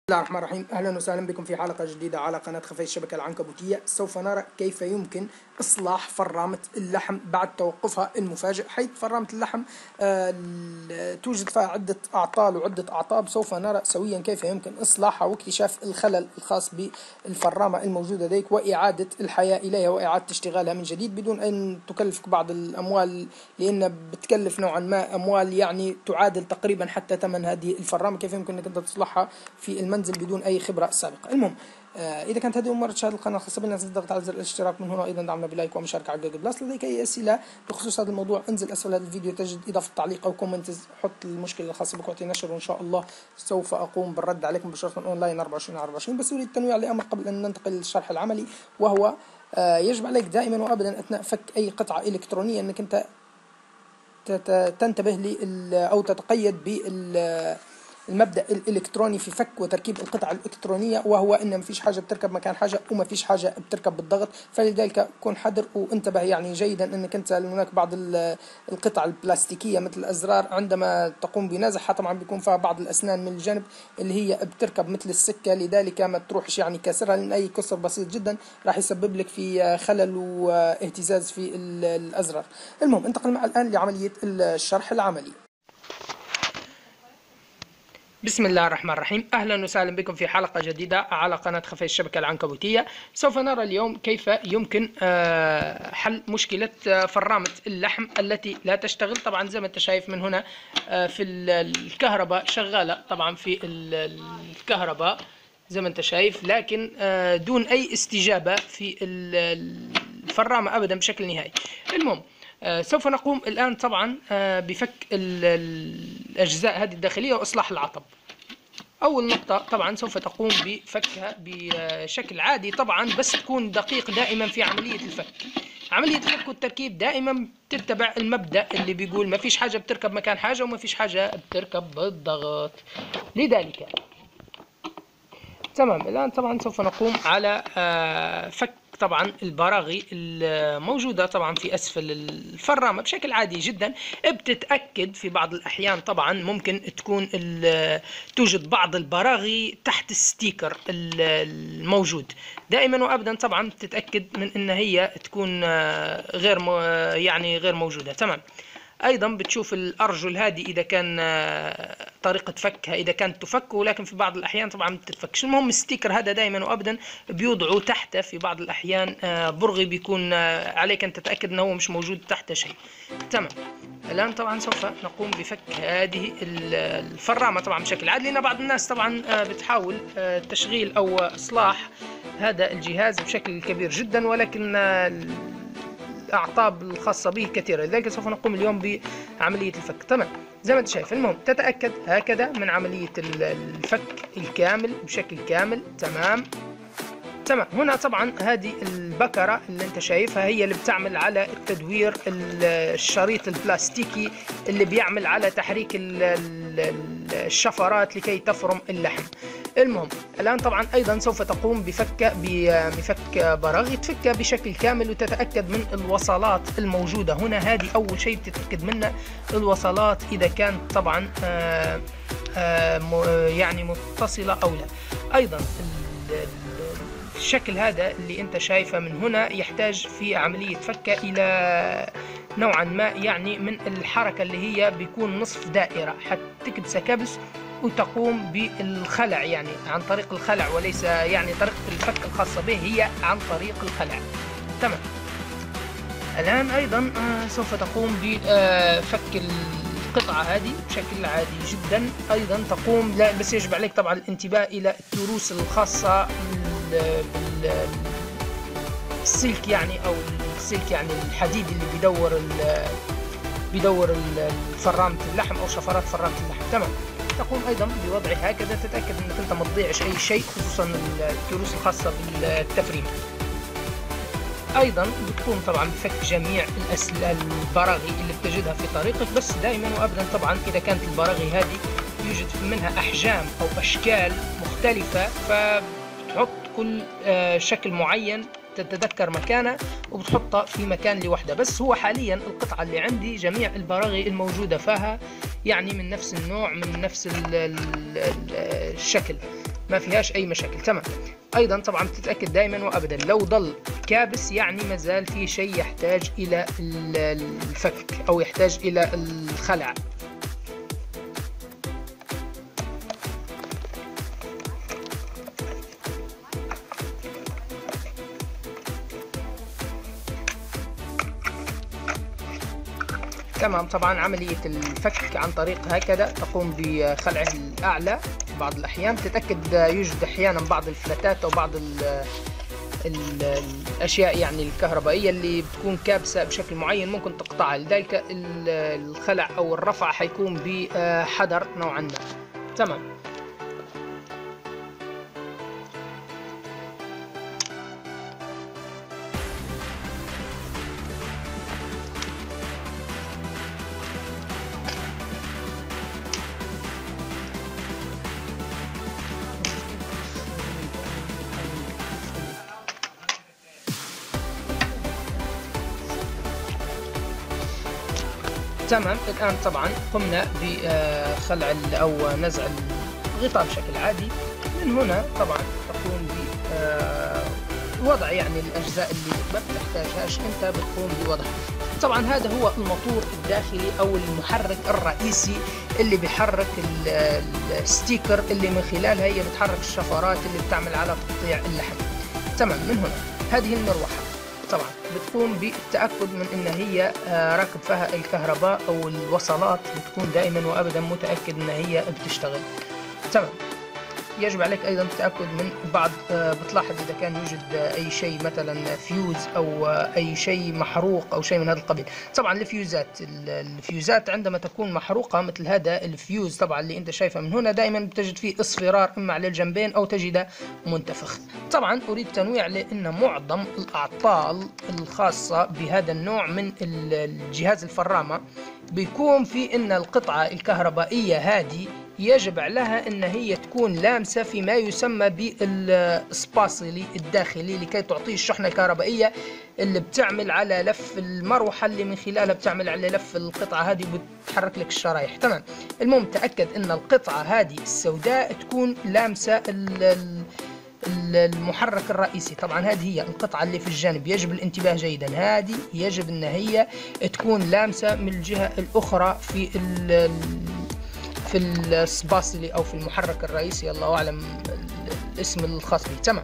بسم الله الرحمن الرحيم. أهلا وسهلا بكم في حلقة جديدة على قناة خفايا الشبكة العنكبوتية. سوف نرى كيف يمكن إصلاح فرامة اللحم بعد توقفها المفاجئ، حيث فرامة اللحم توجد فيها عدة أعطال وعدة أعطاب. سوف نرى سويا كيف يمكن إصلاحها واكتشاف الخلل الخاص بالفرامة الموجودة لديك وإعادة الحياة إليها وإعادة اشتغالها من جديد بدون أن تكلفك بعض الأموال، لأن بتكلف نوعا ما أموال يعني تعادل تقريبا حتى ثمن هذه الفرامة. كيف يمكن أنك أنت تصلحها في المنزل بدون أي خبرة سابقة؟ المهم، إذا كانت هذه أول مرة تشاهد القناة الخاصة بنا تضغط على زر الاشتراك من هنا، أيضا دعمنا بلايك ومشاركة على جوجل بلس. لديك أي أسئلة بخصوص هذا الموضوع انزل أسفل هذا الفيديو تجد إضافة تعليق أو كومنت، حط المشكلة الخاصة بك واعطي نشر، وإن شاء الله سوف أقوم بالرد عليكم مباشرة أونلاين 24/24. بس أريد التنويه لأمر قبل أن ننتقل للشرح العملي، وهو يجب عليك دائما وأبدا أثناء فك أي قطعة إلكترونية أنك أنت تنتبه أو تتقيد بالمبدأ الإلكتروني في فك وتركيب القطعة الإلكترونية، وهو إن ما فيش حاجة بتركب مكان حاجة وما فيش حاجة بتركب بالضغط. فلذلك كن حذر وانتبه يعني جيدا أنك أنت هناك بعض القطع البلاستيكية مثل الأزرار عندما تقوم بنزعها طبعا بيكون فيها بعض الأسنان من الجنب اللي هي بتركب مثل السكة، لذلك ما تروحش يعني كسرها، لأن أي كسر بسيط جدا راح يسبب لك في خلل واهتزاز في الأزرار. المهم، انتقل معي الآن لعملية الشرح العملي. بسم الله الرحمن الرحيم. أهلا وسهلا بكم في حلقة جديدة على قناة خفايا الشبكة العنكبوتية. سوف نرى اليوم كيف يمكن حل مشكلة فرامة اللحم التي لا تشتغل. طبعا زي ما انت شايف من هنا في الكهرباء شغالة، طبعا في الكهرباء زي ما انت شايف، لكن دون أي استجابة في الفرامة أبدا بشكل نهائي. المهم، سوف نقوم الآن طبعا بفك الأجزاء هذه الداخلية وإصلاح العطب. أول نقطة طبعا سوف تقوم بفكها بشكل عادي طبعا، بس تكون دقيق دائما في عملية الفك. عملية الفك والتركيب دائما تتبع المبدأ اللي بيقول ما فيش حاجة بتركب مكان حاجة وما فيش حاجة بتركب بالضغط. لذلك تمام، الآن طبعا سوف نقوم على فك طبعا البراغي الموجودة طبعا في أسفل الفرامة بشكل عادي جدا. بتتأكد في بعض الأحيان طبعا ممكن تكون توجد بعض البراغي تحت الستيكر الموجود. دائما وأبدا طبعا بتتأكد من أن هي تكون غير موجودة. تمام. أيضا بتشوف الأرجل هذه إذا كان طريقة فكها إذا كانت تفك، ولكن في بعض الأحيان طبعا ما بتتفكش. المهم، الستيكر هذا دائما وأبدا بيوضعوا تحته في بعض الأحيان برغي بيكون عليك أن تتأكد أنه هو مش موجود تحت شيء. تمام. الآن طبعا سوف نقوم بفك هذه الفرامة طبعا بشكل عادي، لأن بعض الناس طبعا بتحاول تشغيل أو إصلاح هذا الجهاز بشكل كبير جدا، ولكن الأعطاب الخاصة به كثيرة، لذلك سوف نقوم اليوم بعملية الفك. تمام، زي ما انت شايف. المهم، تتأكد هكذا من عملية الفك الكامل بشكل كامل. تمام. هنا طبعا هذه البكرة اللي انت شايفها هي اللي بتعمل على التدوير الشريط البلاستيكي اللي بيعمل على تحريك الشفرات لكي تفرم اللحم. المهم، الآن طبعا أيضا سوف تقوم بفك براغي، تفكها بشكل كامل وتتأكد من الوصلات الموجودة هنا. هذه أول شيء تتأكد منه، الوصلات إذا كانت طبعا يعني متصلة أو لا. أيضا الشكل هذا اللي انت شايفه من هنا يحتاج في عملية فكه إلى نوعا ما يعني من الحركة اللي هي بيكون نصف دائرة، حتكبس كبس وتقوم بالخلع يعني عن طريق الخلع، وليس يعني طريقة الفك الخاصة به هي عن طريق الخلع. تمام. الآن أيضا سوف تقوم بفك القطعة هذه بشكل عادي جدا. أيضا تقوم بس يجب عليك طبعا الانتباه إلى التروس الخاصة بالسلك يعني، أو السلك يعني الحديد اللي بيدور فرامة اللحم أو شفرات فرامة اللحم. تمام. تقوم أيضا بوضعه هكذا، تتأكد أنك أنت ما تضيعش أي شيء، خصوصا التروس الخاصة بالتفريم. أيضا بتقوم طبعا بفك جميع البراغي اللي بتجدها في طريقك، بس دائما وأبدا طبعا إذا كانت البراغي هذه يوجد منها أحجام أو أشكال مختلفة، فبتحط كل شكل معين تتذكر مكانه وبتحطها في مكان لوحده. بس هو حاليا القطعة اللي عندي جميع البراغي الموجودة فيها يعني من نفس النوع من نفس الشكل. ما فيهاش اي مشاكل. تمام. ايضا طبعا بتتاكد دائما وابدا لو ضل كابس يعني ما زال في شيء يحتاج الى الفك او يحتاج الى الخلع. تمام. طبعا عملية الفك عن طريق هكذا تقوم بخلعه الأعلى بعض الأحيان. تتأكد يوجد أحيانا بعض الفلتات أو بعض الأشياء يعني الكهربائية اللي بتكون كابسة بشكل معين ممكن تقطعها، لذلك الخلع أو الرفع حيكون بحذر نوعا ما. تمام. تمام. الآن طبعا قمنا بخلع أو نزع الغطاء بشكل عادي. من هنا طبعا تقوم بوضع يعني الأجزاء اللي ما بتحتاجهاش أنت بتقوم بوضعها. طبعا هذا هو الموتور الداخلي أو المحرك الرئيسي اللي بيحرك الستيكر اللي من خلالها هي بتحرك الشفرات اللي بتعمل على تقطيع اللحم. تمام. من هنا هذه المروحة طبعا بتقوم بالتأكد من ان هي راكب فيها الكهرباء او الوصلات، بتكون دائما وابدا متأكد ان هي بتشتغل. تمام. يجب عليك ايضا التأكد من بعض بتلاحظ اذا كان يوجد اي شيء مثلا فيوز او اي شيء محروق او شيء من هذا القبيل. طبعا الفيوزات عندما تكون محروقة مثل هذا الفيوز طبعا اللي انت شايفه من هنا دائما بتجد فيه اصفرار اما على الجنبين او تجده منتفخ. طبعا اريد تنويع لان معظم الاعطال الخاصة بهذا النوع من الجهاز الفرامة بيكون في ان القطعة الكهربائية هذه يجب عليها ان هي تكون لامسة في ما يسمى بالسباسلي الداخلي لكي تعطيه الشحنة الكهربائية اللي بتعمل على لف المروحة اللي من خلالها بتعمل على لف القطعة هذه وبتحرك لك الشرايح. تمام. المهم تأكد ان القطعة هذه السوداء تكون لامسة المحرك الرئيسي. طبعا هذه هي القطعة اللي في الجانب يجب الانتباه جيدا، هذه يجب ان هي تكون لامسة من الجهة الاخرى في السباسلي او في المحرك الرئيسي، الله اعلم الاسم الخاص به. تمام.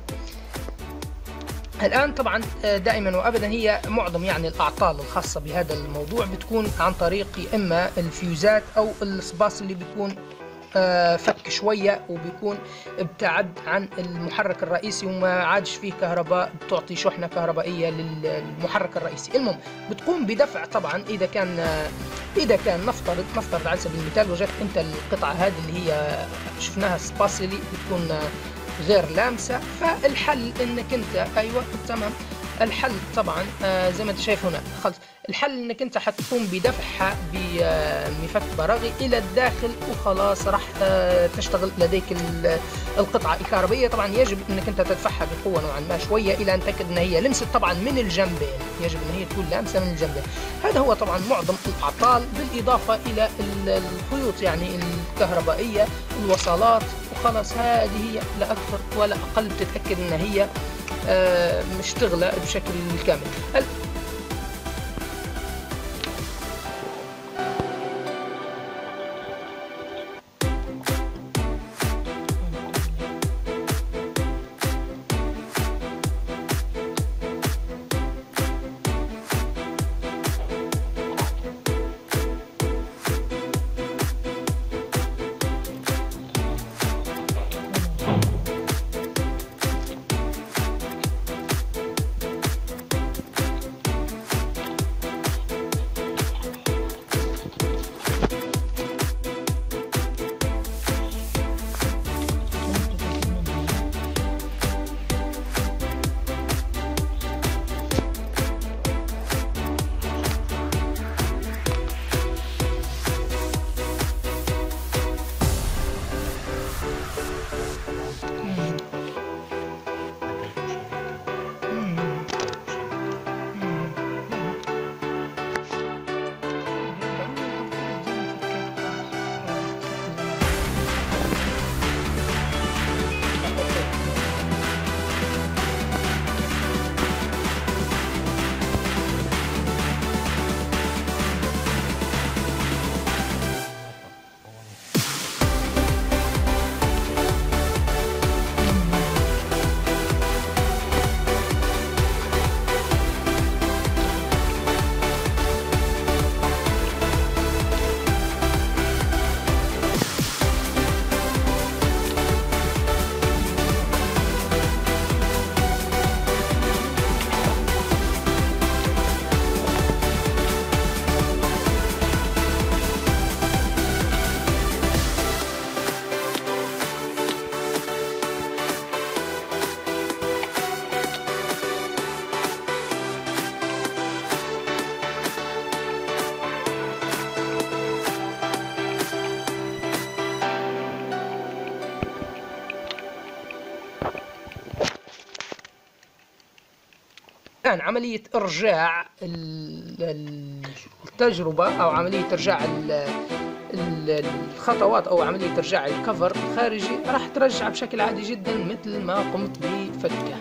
الان طبعا دائما وابدا هي معظم يعني الاعطال الخاصه بهذا الموضوع بتكون عن طريق يا اما الفيوزات او السباسلي بيكون فك شويه وبيكون ابتعد عن المحرك الرئيسي وما عادش فيه كهرباء بتعطي شحنه كهربائيه للمحرك الرئيسي. المهم بتقوم بدفع طبعا اذا كان نفترض على سبيل المثال وجدت انت القطعه هذه اللي هي شفناها سباسلي بتكون غير لامسه، فالحل انك انت ايوه تمام الحل طبعا زي ما انت شايف هنا خلص. الحل انك انت حتقوم بدفعها بمفك براغي الى الداخل وخلاص راح تشتغل لديك القطعه الكهربائيه. طبعا يجب انك انت تدفعها بقوه نوعا ما شويه الى ان تتاكد ان هي لمست طبعا من الجنبين، يجب ان هي تكون لامسه من الجنبين. هذا هو طبعا معظم الاعطال بالاضافه الى الخيوط يعني الكهربائيه الوصلات وخلاص. هذه هي لا اكثر ولا اقل، تتاكد ان هي مشتغله بشكل كامل. الآن عملية إرجاع التجربة أو عملية إرجاع الخطوات أو عملية إرجاع الكفر الخارجي راح ترجع بشكل عادي جدا مثل ما قمت بفكه.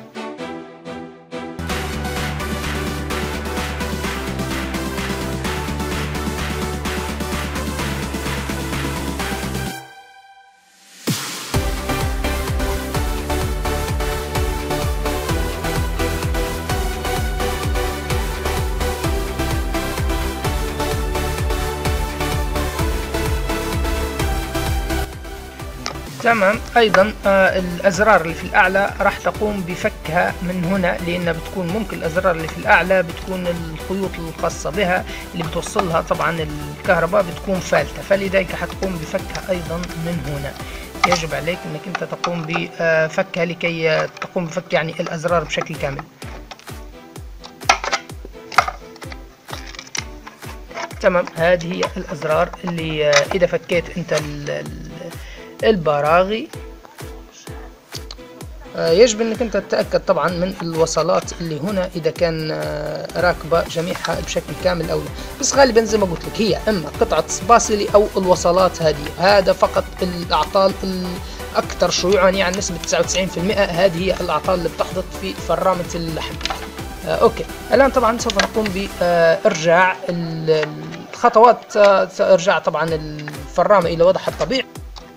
تمام. ايضا الازرار اللي في الاعلى راح تقوم بفكها من هنا، لان بتكون ممكن الازرار اللي في الاعلى بتكون الخيوط الخاصة بها اللي بتوصلها طبعا الكهرباء بتكون فالتة، فلذلك حتقوم بفكها ايضا من هنا. يجب عليك انك انت تقوم بفكها لكي تقوم بفك يعني الازرار بشكل كامل. تمام. هذه هي الازرار اللي اذا فكيت انت البراغي يجب انك انت تتأكد طبعا من الوصلات اللي هنا اذا كان راكبة جميعها بشكل كامل او لا، بس غالبا زي ما قلت لك هي اما قطعة سباسلي او الوصلات هذه، هذا فقط الاعطال الاكثر شيوعا يعني نسبة 99%. هذه هي الاعطال اللي بتحدث في فرامة اللحم. اوكي، الان طبعا سوف نقوم بارجاع الخطوات، ارجاع طبعا الفرامة الى وضعها الطبيعي.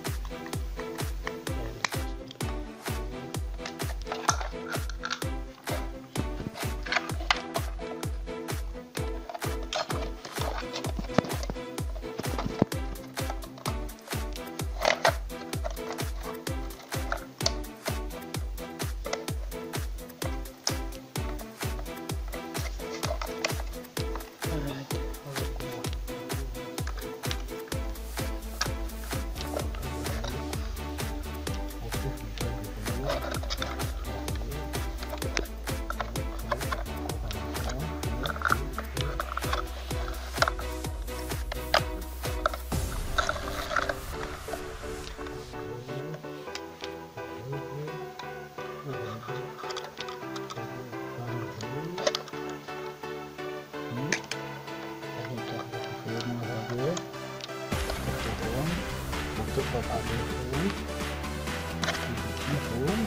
تضغط عليه مفهوم.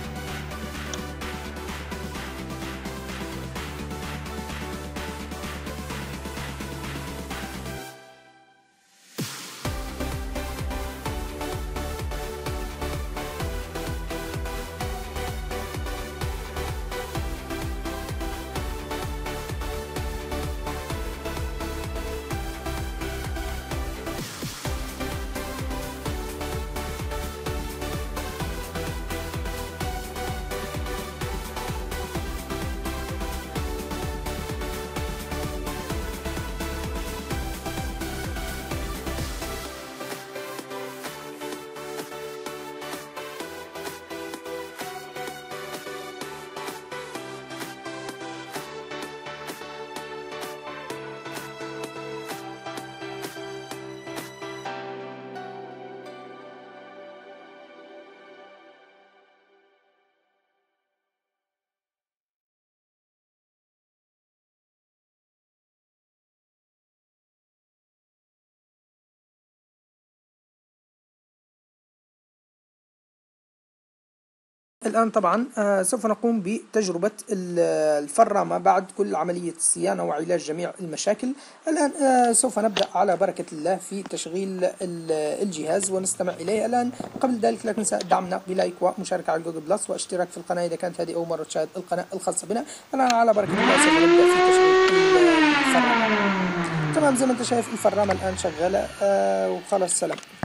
الآن طبعا سوف نقوم بتجربة الفرامة بعد كل عملية صيانة وعلاج جميع المشاكل. الآن سوف نبدأ على بركة الله في تشغيل الجهاز ونستمع إليه. الآن قبل ذلك لا تنسى دعمنا بلايك ومشاركة على جوجل بلس واشتراك في القناة إذا كانت هذه أول مرة تشاهد القناة الخاصة بنا. الآن على بركة الله سوف نبدأ في تشغيل الفرامة. تمام، زي ما أنت شايف الفرامة الآن شغالة وخلاص. سلام.